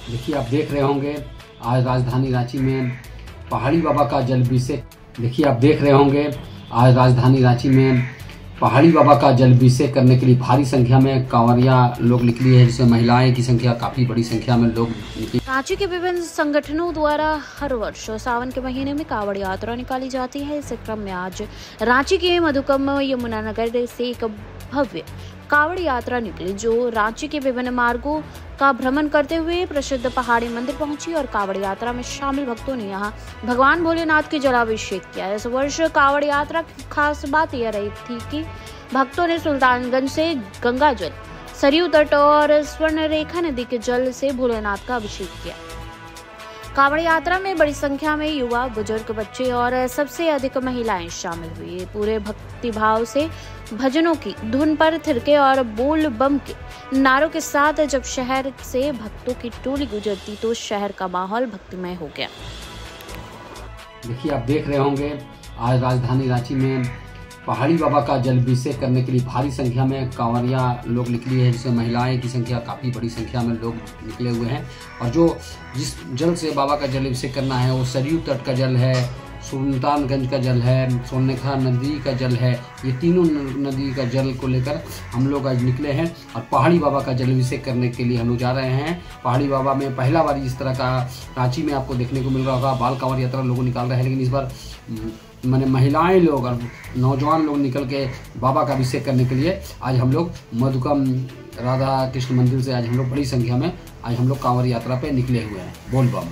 देखिए, आप देख रहे होंगे आज राजधानी रांची में पहाड़ी बाबा का जलाभिषेक। देखिए, आप देख रहे होंगे आज राजधानी रांची में पहाड़ी बाबा का जलाभिषेक करने के लिए भारी संख्या में कांवरिया लोग निकली है, जिसमें महिलाएं की संख्या काफी बड़ी संख्या में लोग निकली। रांची के विभिन्न संगठनों द्वारा हर वर्ष सावन के महीने में कांवड़ यात्रा निकाली जाती है। इस क्रम में आज रांची के मधुकम यमुनानगर से एक भव्य कांवड़ यात्रा निकली, जो रांची के विभिन्न मार्गों का भ्रमण करते हुए प्रसिद्ध पहाड़ी मंदिर पहुंची और कांवड़ यात्रा में शामिल भक्तों ने यहां भगवान भोलेनाथ के जलाभिषेक किया। इस वर्ष कांवड़ यात्रा की खास बात यह रही थी कि भक्तों ने सुल्तानगंज से गंगा जल, सरयू तट और स्वर्णरेखा नदी के जल से भोलेनाथ का अभिषेक किया। कांवड़ यात्रा में बड़ी संख्या में युवा, बुजुर्ग, बच्चे और सबसे अधिक महिलाएं शामिल हुई। पूरे भक्तिभाव से भजनों की धुन पर थिरके और बोल बम के नारों के साथ जब शहर से भक्तों की टोली गुजरती तो शहर का माहौल भक्तिमय हो गया। देखिए, आप देख रहे होंगे आज राजधानी रांची में पहाड़ी बाबा का जलाभिषेक करने के लिए भारी संख्या में कांवरिया लोग निकली है, जिसमें महिलाएं की संख्या काफ़ी बड़ी संख्या में लोग निकले हुए हैं। और जो जिस जल से बाबा का जलाभिषेक करना है वो सरयू तट का जल है, सुल्तानगंज का जल है, स्वर्णरेखा नदी का जल है। ये तीनों नदी का जल को लेकर हम लोग आज निकले हैं और पहाड़ी बाबा का जलाभिषेक करने के लिए हम लोग जा रहे हैं। पहाड़ी बाबा में पहला बार इस तरह का रांची में आपको देखने को मिल रहा होगा। बाल कांवड़ यात्रा लोग निकाल रहे हैं, लेकिन इस बार मैंने महिलाएं लोग और नौजवान लोग निकल के बाबा का अभिषेक करने के लिए आज हम लोग मधुकम राधा कृष्ण मंदिर से आज हम लोग बड़ी संख्या में आज हम लोग कांवड़ यात्रा पे निकले हुए हैं। बोल बम।